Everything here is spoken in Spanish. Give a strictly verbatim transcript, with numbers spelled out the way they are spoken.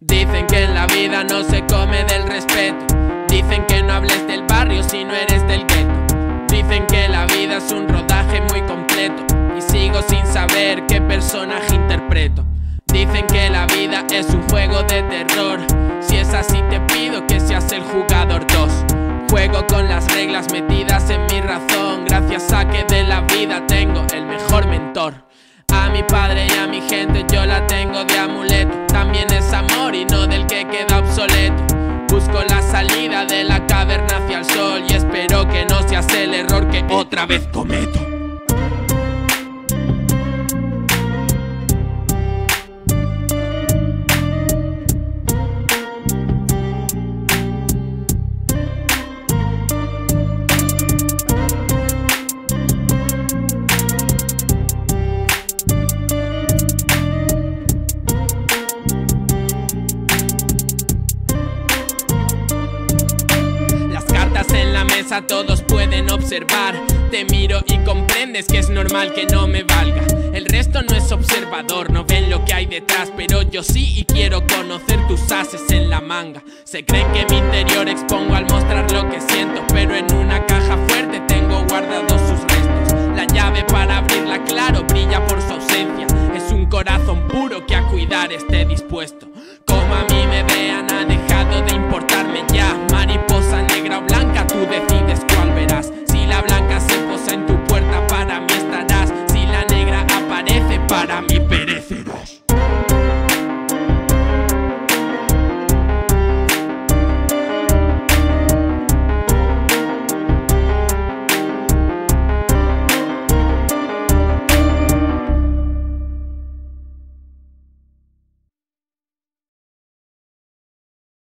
Dicen que en la vida no se come del respeto. Dicen que no hables del barrio si no eres del gueto. Dicen que la vida es un rodaje muy completo y sigo sin saber qué personaje interpreto. Dicen que la vida es un juego de terror. Si es así te pido que seas el jugador dos. Juego con las reglas metidas en mi razón, gracias a que de la vida tengo el mejor mentor. A mi padre y a mi gente yo la tengo de amuleto. También es amor y no del que queda obsoleto. Busco la salida de la caverna hacia el sol y espero que no seas el error que otra vez cometo. En la mesa todos pueden observar. Te miro y comprendes que es normal que no me valga. El resto no es observador, no ven lo que hay detrás, pero yo sí y quiero conocer tus ases en la manga. Se creen que mi interior expongo al mostrar lo que siento, pero en una caja fuerte tengo guardados sus restos. La llave para abrirla, claro, brilla por su ausencia. Es un corazón puro que a cuidar esté dispuesto. Como a mí me vean a dejar